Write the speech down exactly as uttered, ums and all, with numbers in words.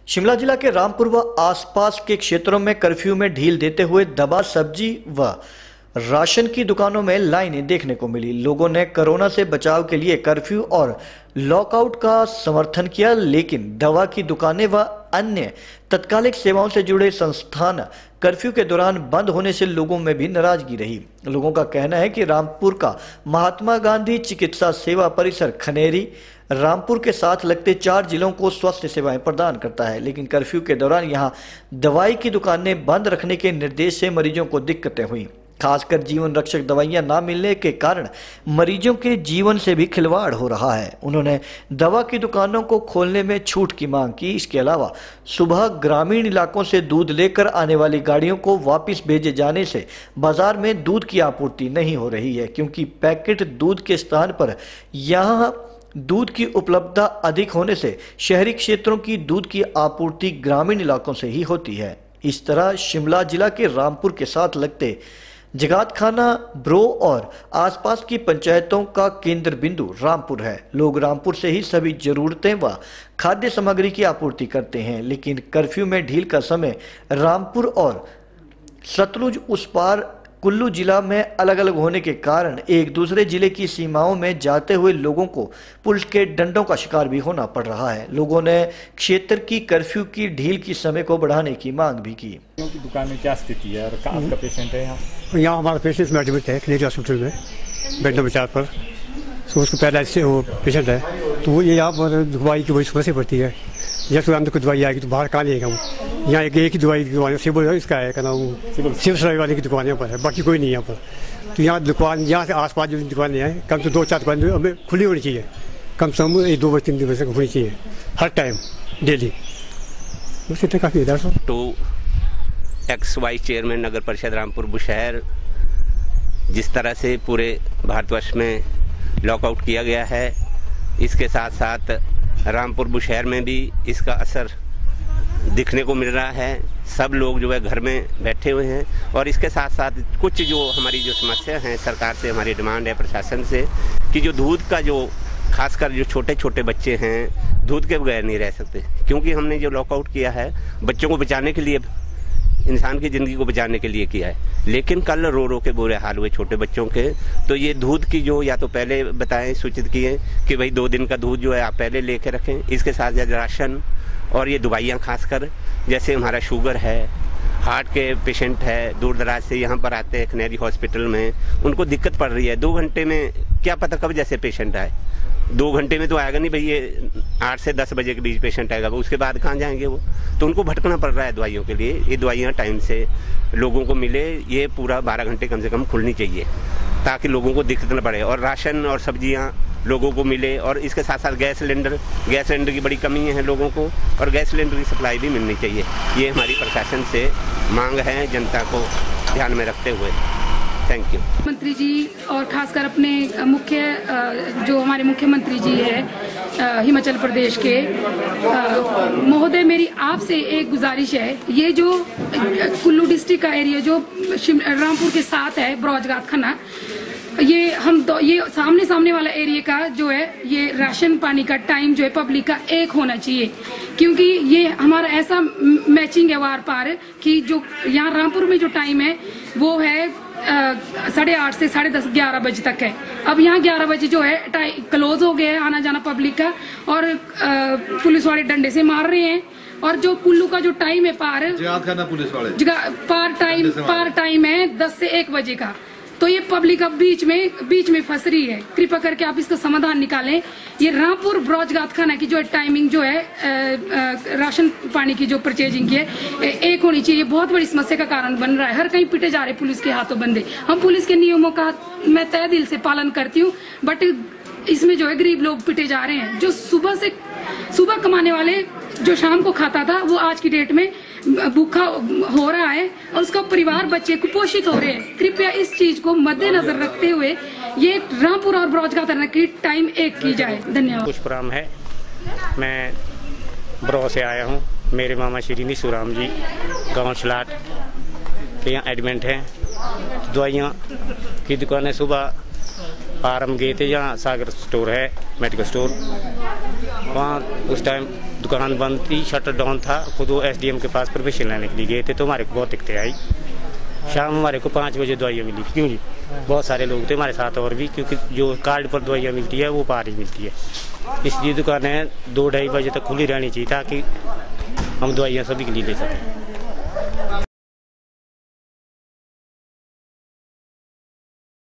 शिमला जिला के रामपुर व आसपास के क्षेत्रों में कर्फ्यू में ढील देते हुए दवा, सब्जी व राशन की दुकानों में लाइनें देखने को मिली। लोगों ने कोरोना से बचाव के लिए कर्फ्यू और लॉकआउट का समर्थन किया, लेकिन दवा की दुकानें व अन्य तत्कालिक सेवाओं से जुड़े संस्थान कर्फ्यू के दौरान बंद होने से लोगों में भी नाराजगी रही। लोगों का कहना है कि रामपुर का महात्मा गांधी चिकित्सा सेवा परिसर खनेरी रामपुर के साथ लगते चार जिलों को स्वास्थ्य सेवाएं प्रदान करता है, लेकिन कर्फ्यू के दौरान यहां दवाई की दुकानें बंद रखने के निर्देश से मरीजों को दिक्कतें हुई। खासकर जीवन रक्षक दवाइयां ना मिलने के कारण मरीजों के जीवन से भी खिलवाड़ हो रहा है। उन्होंने दवा की दुकानों को खोलने में छूट की मांग की। इसके अलावा सुबह ग्रामीण इलाकों से दूध लेकर आने वाली गाड़ियों को वापस भेजे जाने से बाजार में दूध की आपूर्ति नहीं हो रही है, क्योंकि पैकेट दूध के स्थान पर यहां दूध की उपलब्धता अधिक होने से शहरी क्षेत्रों की दूध की आपूर्ति ग्रामीण इलाकों से ही होती है। इस तरह शिमला जिला के रामपुर के साथ लगते जगातखाना, ब्रो और आसपास की पंचायतों का केंद्र बिंदु रामपुर है। लोग रामपुर से ही सभी जरूरतें व खाद्य सामग्री की आपूर्ति करते हैं, लेकिन कर्फ्यू में ढील का समय रामपुर और सतलुज उस पार कुल्लू जिला में अलग अलग होने के कारण एक दूसरे जिले की सीमाओं में जाते हुए लोगों को पुलिस के डंडों का शिकार भी होना पड़ रहा है। लोगों ने क्षेत्र की कर्फ्यू की ढील की समय को बढ़ाने की मांग भी की। दुकान में क्या स्थिति है और कहाँ का पेशेंट है? यहाँ यहाँ हमारा पेशेंट में एडमिट है खनेरी हॉस्पिटल में बेड नंबर चार पर। तो उसको पहले से वो पेशेंट है, तो वो ये यहाँ पर दवाई की बड़ी समस्या पड़ती है। जैसे अंदर कोई दवाई आएगी तो बाहर कहाँ लेगा वो? यहाँ एक एक ही दवाई की दुकान सिविल इसका है क्या नाम सिविल सप्लाई वाले की दुकान यहाँ पर है, बाकी कोई नहीं यहाँ पर। तो यहाँ दुकान यहाँ से आस पास जो दुकानें हैं कम से दो चार दुकानें हमें खुली होनी चाहिए, कम से कम एक दो बजे तीन बजे तक होनी चाहिए हर टाइम डेली। बस इतना काफ़ी है। टू एक्स वाइस चेयरमैन नगर परिषद रामपुर बुशहर, जिस तरह से पूरे भारतवर्ष में लॉकआउट किया गया है, इसके साथ साथ रामपुर बुशहर में भी इसका असर दिखने को मिल रहा है। सब लोग जो है घर में बैठे हुए हैं और इसके साथ साथ कुछ जो हमारी जो समस्या हैं, सरकार से हमारी डिमांड है प्रशासन से कि जो दूध का जो खासकर जो छोटे छोटे बच्चे हैं दूध के बगैर नहीं रह सकते, क्योंकि हमने जो लॉकआउट किया है बच्चों को बचाने के लिए, इंसान की ज़िंदगी को बचाने के लिए किया है। लेकिन कल रो रो के बुरे हाल हुए छोटे बच्चों के, तो ये दूध की जो या तो पहले बताएं सूचित किए कि भाई दो दिन का दूध जो है आप पहले लेके रखें, इसके साथ साथ राशन और ये दवाइयाँ, खासकर जैसे हमारा शुगर है, हार्ट के पेशेंट है, दूर दराज से यहाँ पर आते हैं खनेरी हॉस्पिटल में, उनको दिक्कत पड़ रही है। दो घंटे में क्या पता कब जैसे पेशेंट आए, दो घंटे में तो आएगा नहीं भाई, ये आठ से दस बजे के बीच पेशेंट आएगा, उसके बाद कहाँ जाएंगे वो? तो उनको भटकना पड़ रहा है दवाइयों के लिए। ये दवाइयाँ टाइम से लोगों को मिले, ये पूरा बारह घंटे कम से कम खुलनी चाहिए ताकि लोगों को दिक्कत न पड़े, और राशन और सब्जियाँ लोगों को मिले। और इसके साथ साथ गैस सिलेंडर गैस सिलेंडर की बड़ी कमी है लोगों को, और गैस सिलेंडर की सप्लाई भी मिलनी चाहिए। ये हमारी प्रशासन से मांग है, जनता को ध्यान में रखते हुए। Thank you. मंत्री जी और खासकर अपने मुख्य जो हमारे मुख्यमंत्री जी है हिमाचल प्रदेश के महोदय, मेरी आपसे एक गुजारिश है, ये जो कुल्लू डिस्ट्रिक्ट का एरिया जो रामपुर के साथ है ब्रॉजगातखाना, ये हम दो ये सामने सामने वाला एरिया का जो है ये राशन पानी का टाइम जो है पब्लिक का एक होना चाहिए, क्योंकि ये हमारा ऐसा मैचिंग है वार पार कि जो यहाँ रामपुर में जो टाइम है वो है साढ़े आठ से साढ़े दस ग्यारह बजे तक है। अब यहाँ ग्यारह बजे जो है टाइम क्लोज हो गया है आना जाना पब्लिक का, और आ, पुलिस वाले डंडे से मार रहे हैं। और जो कुल्लू का जो टाइम है पार पुलिस वाले पार टाइम पार टाइम है दस से एक बजे का, तो ये पब्लिक अब बीच में बीच में फंस रही है। कृपया करके आप इसका समाधान निकालें। ये रामपुर ब्रॉजगातखाना की जो है टाइमिंग जो है आ, आ, राशन पानी की जो परचेजिंग की है एक होनी चाहिए। बहुत बड़ी समस्या का कारण बन रहा है, हर कहीं पिटे जा रहे पुलिस के हाथों बंदे। हम पुलिस के नियमों का मैं तय दिल से पालन करती हूँ, बट इसमें जो है गरीब लोग पिटे जा रहे हैं। जो सुबह से सुबह कमाने वाले जो शाम को खाता था वो आज की डेट में भूखा हो रहा है और उसका परिवार बच्चे कुपोषित हो रहे हैं। कृपया इस चीज को मद्देनजर रखते हुए ये रामपुर और ब्रॉजगातखाना की टाइम एक की जाए। धन्यवाद। पुष्पराम है, मैं ब्रो से आया हूँ। मेरे मामा श्री निशुराम जी गाँव छलाट यहाँ एडमिट हैं। दवाइयाँ की दुकान है, सुबह आरम गए थे, यहाँ सागर स्टोर है मेडिकल स्टोर, वहाँ उस टाइम दुकान बंद थी, शटर डाउन था, खुद वो एस डी एम के पास परमिशन लेने के लिए गए थे, तो हमारे को बहुत दिक्कतें आई। शाम हमारे को पाँच बजे दवाइयाँ मिली। क्यों जी, बहुत सारे लोग थे हमारे साथ और भी, क्योंकि जो कार्ड पर दवाइयाँ मिलती है वो पार ही मिलती है, इसलिए दुकानें दो ढाई बजे तक खुली रहनी चाहिए ताकि हम दवाइयाँ सभी के लिए ले सकें।